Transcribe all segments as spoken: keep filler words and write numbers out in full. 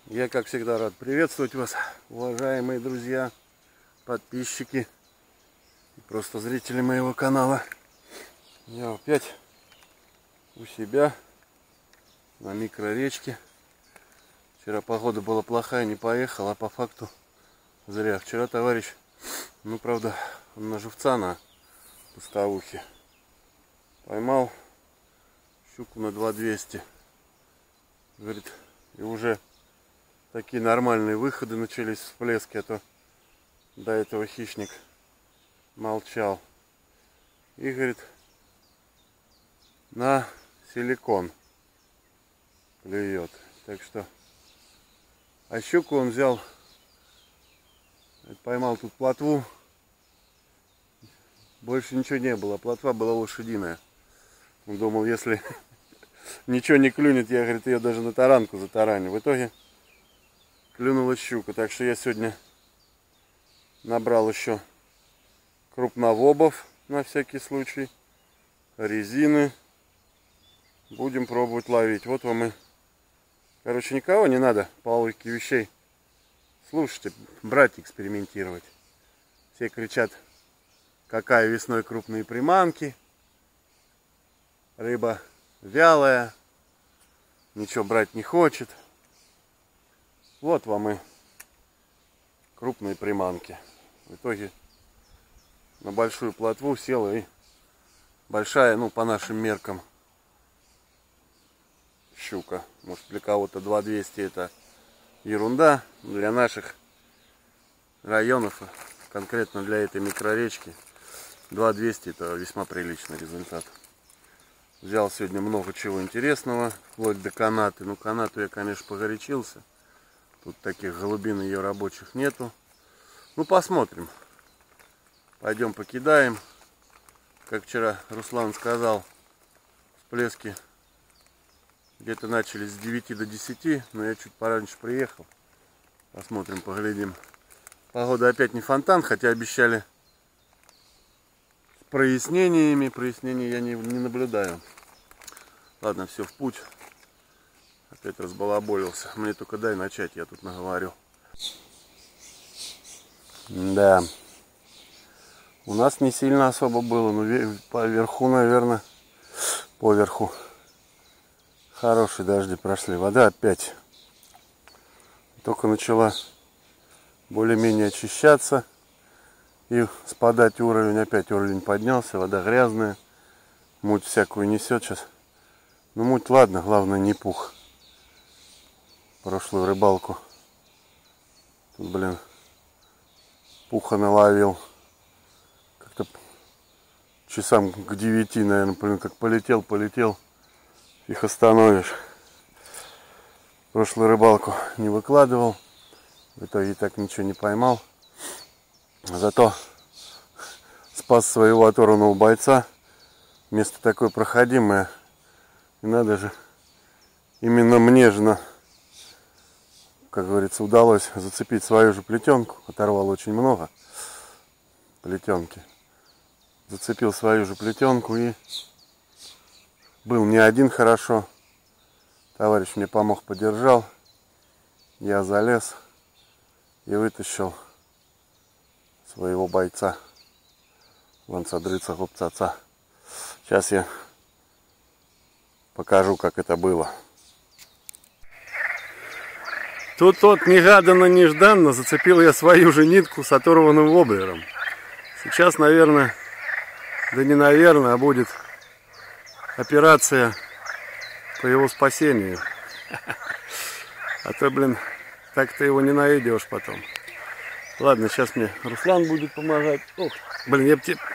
Я, как всегда, рад приветствовать вас, уважаемые друзья, подписчики и просто зрители моего канала. Я опять у себя на микроречке. Вчера погода была плохая, не поехал, а по факту зря. Вчера товарищ, ну правда, он на живца на пустовухе поймал щуку на два двести. Говорит, и уже такие нормальные выходы начались, всплески, а то до этого хищник молчал. И говорит, на силикон клюет. Так что, а щуку он взял, поймал тут плотву, больше ничего не было, плотва была лошадиная. Он думал, если ничего не клюнет, я, говорит, ее даже на таранку затараню. В итоге клюнула щука. Так что я сегодня набрал еще крупновобов на всякий случай, резины. Будем пробовать ловить. Вот вам и... Короче, никого не надо по логике вещей. Слушайте, брать, экспериментировать. Все кричат, какая весной крупные приманки. Рыба вялая, ничего брать не хочет. Вот вам и крупные приманки. В итоге на большую плотву села и большая, ну по нашим меркам, щука. Может, для кого-то два двести это ерунда. Для наших районов, конкретно для этой микроречки, два двести это весьма приличный результат. Взял сегодня много чего интересного, вплоть до канаты. Ну, канату я, конечно, погорячился. Тут таких голубин ее рабочих нету. Ну, посмотрим. Пойдем покидаем. Как вчера Руслан сказал, всплески где-то начались с девяти до десяти, но я чуть пораньше приехал. Посмотрим, поглядим. Погода опять не фонтан, хотя обещали с прояснениями. Прояснений я не, не наблюдаю. Ладно, все, в путь. Опять разбалаболился. Мне только дай начать, я тут наговорю. Да. У нас не сильно особо было, но поверху, наверное, поверху хорошие дожди прошли. Вода опять только начала более-менее очищаться и спадать уровень. Опять уровень поднялся, вода грязная. Муть всякую несет сейчас. Ну, муть, ладно, главное не пух. Прошлую рыбалку тут, блин, пуха наловил. Как-то часам к девяти, наверное, блин, как полетел, полетел. Их остановишь. Прошлую рыбалку не выкладывал. В итоге так ничего не поймал. Зато спас своего оторванного бойца. Место такое проходимое. И надо же, именно мне же, на, как говорится, удалось зацепить свою же плетенку. Оторвал очень много плетенки. Зацепил свою же плетенку и был не один хорошо. Товарищ мне помог, подержал. Я залез и вытащил своего бойца. Ланцадрыца гопцаца. Сейчас я покажу, как это было. Тут вот негаданно-нежданно зацепил я свою же нитку с оторванным воблером. Сейчас, наверное, да не наверное, а будет операция по его спасению. А то, блин, так-то его не найдешь потом. Ладно, сейчас мне Руслан будет помогать. Ох, блин, я бы тебе...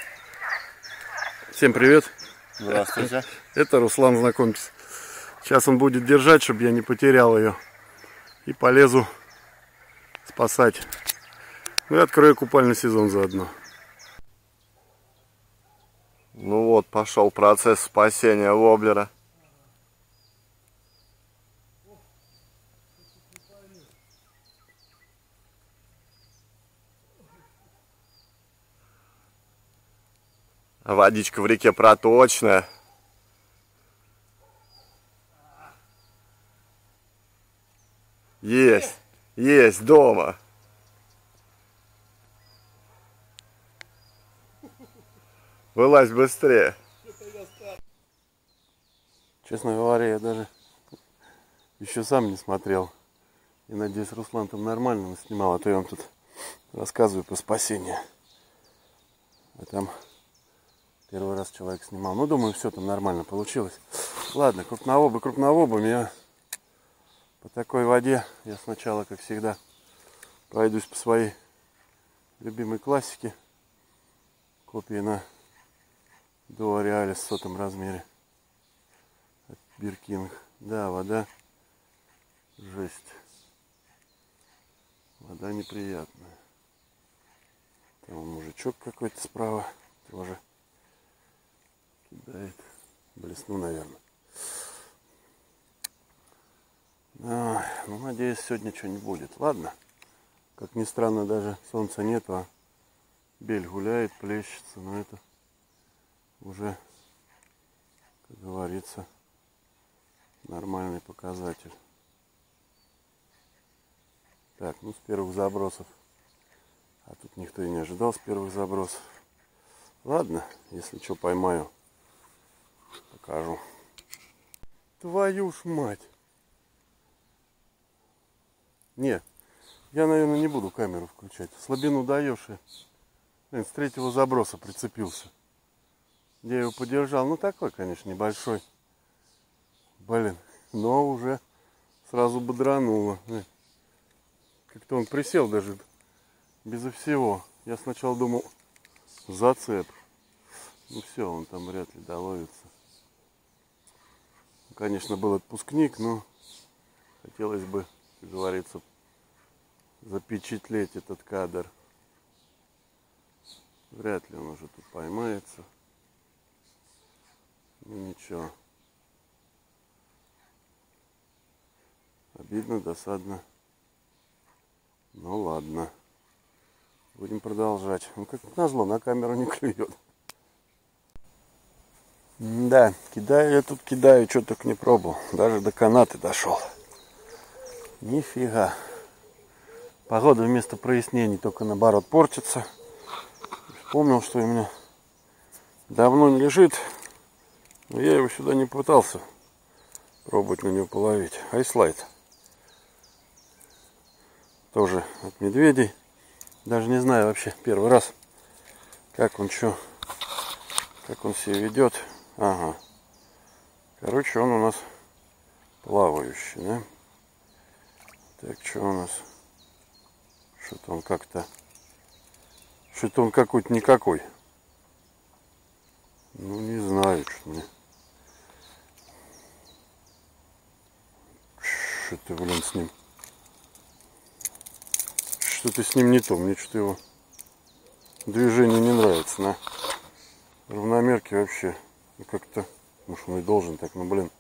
Всем привет. Здравствуйте. Это Руслан, знакомьтесь. Сейчас он будет держать, чтобы я не потерял ее. И полезу спасать. Ну и открою купальный сезон заодно. Ну вот, пошел процесс спасения воблера. Водичка в реке проточная. Есть, есть, дома. Вылазь быстрее. Честно говоря, я даже еще сам не смотрел. И надеюсь, Руслан там нормально снимал, а то я вам тут рассказываю про спасение. А там первый раз человек снимал. Ну, думаю, все там нормально получилось. Ладно, крупновобы, крупновобами. Я по такой воде я сначала, как всегда, пройдусь по своей любимой классике. Копии на Дуо Реалис в сотом размере. Биркинг. Да, вода. Жесть. Вода неприятная. Там мужичок какой-то справа тоже кидает. Блесну, наверное. А, ну, надеюсь, сегодня что не будет. Ладно. Как ни странно, даже солнца нету, а бель гуляет, плещется. Но это уже, как говорится, нормальный показатель. Так, ну с первых забросов. А тут никто и не ожидал с первых забросов. Ладно, если что поймаю, покажу. Твою ж мать! Не, я, наверное, не буду камеру включать. Слабину даешь и с третьего заброса прицепился. Я его подержал. Ну такой, конечно, небольшой. Блин, но уже сразу бодрануло. Как-то он присел даже безо всего. Я сначала думал, зацеп. Ну все, он там вряд ли доловится. Конечно, был отпускник, но хотелось бы, как говорится, запечатлеть этот кадр. Вряд ли он уже тут поймается. Ну ничего. Обидно, досадно. Ну ладно. Будем продолжать. Ну как назло, на камеру не клюет. Да, кидаю я тут, кидаю, что только не пробовал. Даже до каната дошел. Нифига. Погода вместо прояснений только наоборот портится. Вспомнил, что у меня давно не лежит. Но я его сюда не пытался пробовать на него половить. Айслайт. Тоже от медведей. Даже не знаю вообще первый раз, как он что, как он себя ведет. Ага. Короче, он у нас плавающий, да? Так, что у нас? Что-то он как-то... Что-то он какой-то никакой. Ну, не знаю, что мне. Что-то, блин, с ним. Что-то с ним не то. Мне что-то его движение не нравится. На равномерке вообще. Ну, как-то, может, он и должен так, ну, блин.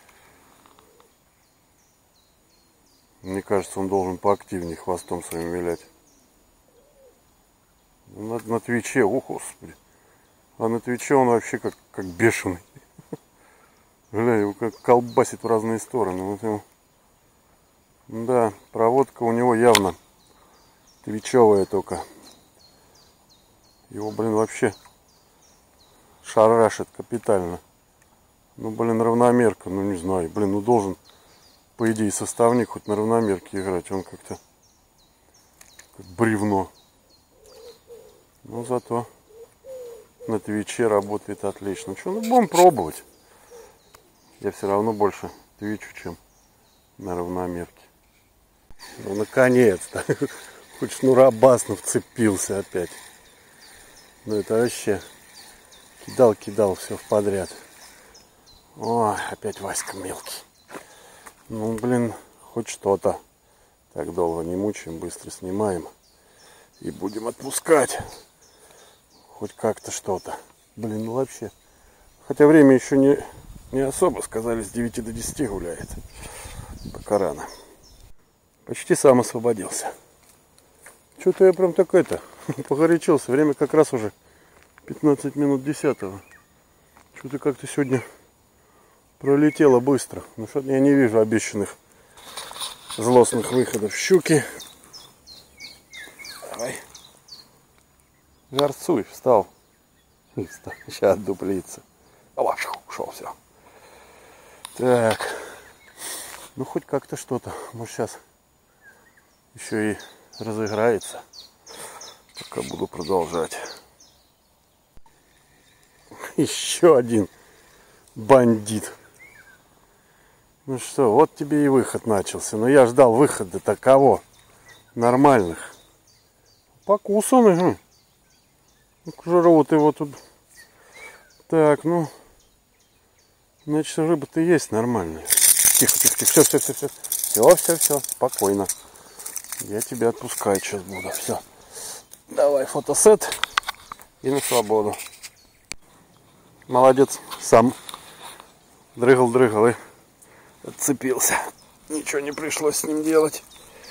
Мне кажется, он должен поактивнее хвостом своим вилять. На, на твиче, о, господи. А на твиче он вообще как, как бешеный. Бля, его как колбасит в разные стороны. Вот его. Да, проводка у него явно твичевая только. Его, блин, вообще шарашит капитально. Ну, блин, равномерка, ну не знаю. Блин, ну должен, по идее, составник хоть на равномерке играть. Он как-то как бревно. Но зато на твиче работает отлично. Что, ну будем пробовать. Я все равно больше твичу, чем на равномерке. Ну, наконец-то. Хоть шнуробасно вцепился опять. Ну, это вообще кидал-кидал все в подряд. О, опять Васька мелкий. Ну, блин, хоть что-то. Так долго не мучаем, быстро снимаем. И будем отпускать. Хоть как-то что-то. Блин, ну вообще. Хотя время еще не, не особо. Сказали, с девяти до десяти гуляет. Пока рано. Почти сам освободился. Что-то я прям так это погорячился. Время как раз уже пятнадцать минут десятого. Что-то как-то сегодня пролетело быстро. Ну что-то я не вижу обещанных злостных выходов щуки. Давай. Жарцуй, встал. Сейчас отдуплится. Опа, ушел, все. Так. Ну хоть как-то что-то. Может сейчас еще и разыграется. Пока буду продолжать. Еще один бандит. Ну что, вот тебе и выход начался. Но я ждал выхода такого. Нормальных. Покусанный. Жрут его тут. Так, ну. Значит, рыба-то есть нормальная. Тихо, тихо, тихо. Все, все, все, все. Все, все, все. Спокойно. Я тебя отпускаю сейчас буду. Все. Давай фотосет. И на свободу. Молодец. Сам дрыгал-дрыгал и отцепился. Ничего не пришлось с ним делать.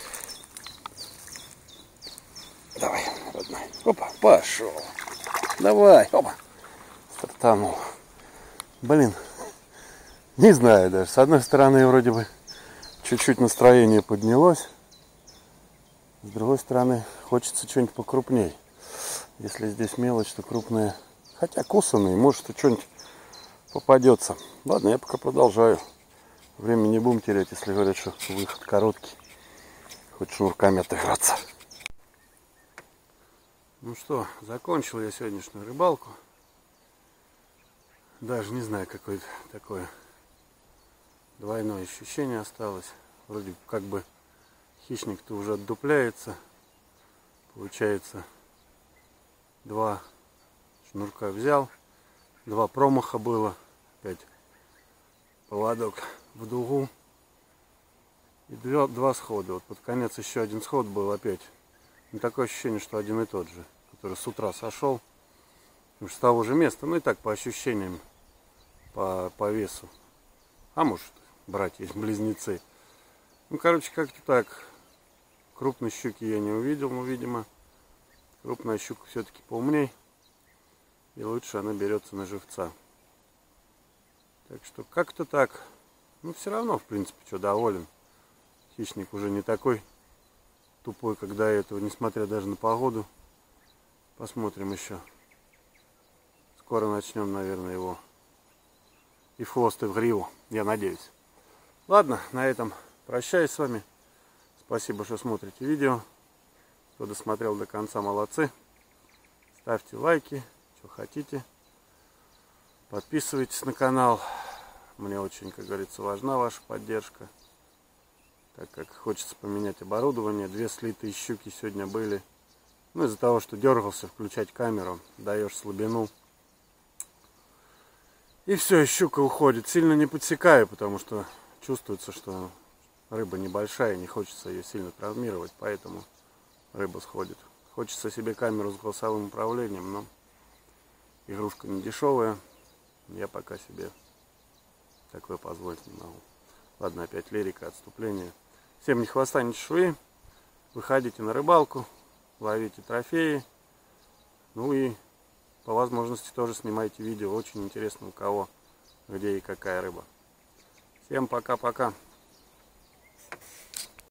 Давай, родной. Опа, пошел. Давай, опа. Стартанул. Блин. Не знаю даже. С одной стороны, вроде бы чуть-чуть настроение поднялось. С другой стороны, хочется что-нибудь покрупней. Если здесь мелочь, то крупная. Хотя кусанный, может и что-нибудь попадется. Ладно, я пока продолжаю. Время не будем терять, если говорят, что выход короткий. Хоть шнурками отыграться. Ну что, закончил я сегодняшнюю рыбалку. Даже не знаю, какое такое двойное ощущение осталось. Вроде как бы хищник-то уже отдупляется. Получается, два шнурка взял. Два промаха было. Опять поводок в дугу. И два, два схода. Вот под конец еще один сход был опять. Ну, такое ощущение, что один и тот же, который с утра сошел. С того же места. Ну и так по ощущениям, по, по весу. А может, братья-близнецы. Ну, короче, как-то так. Крупной щуки я не увидел, но, видимо, крупная щука все-таки поумней. И лучше она берется на живца. Так что как-то так. Ну, все равно, в принципе, что, доволен. Хищник уже не такой тупой, как до этого, несмотря даже на погоду. Посмотрим еще. Скоро начнем, наверное, его и в хвост, и в гриву, я надеюсь. Ладно, на этом прощаюсь с вами. Спасибо, что смотрите видео. Кто досмотрел до конца, молодцы. Ставьте лайки, что хотите. Подписывайтесь на канал. Мне очень, как говорится, важна ваша поддержка. Так как хочется поменять оборудование. Две слитые щуки сегодня были. Ну, из-за того, что дергался включать камеру, даешь слабину. И все, и щука уходит. Сильно не подсекаю, потому что чувствуется, что рыба небольшая, не хочется ее сильно травмировать, поэтому рыба сходит. Хочется себе камеру с голосовым управлением, но игрушка не дешевая. Я пока себе такое позволить не могу. Ладно, опять лирика, отступление. Всем ни хвоста, ни чешуи. Выходите на рыбалку, ловите трофеи. Ну и по возможности тоже снимайте видео. Очень интересно, у кого, где и какая рыба. Всем пока-пока.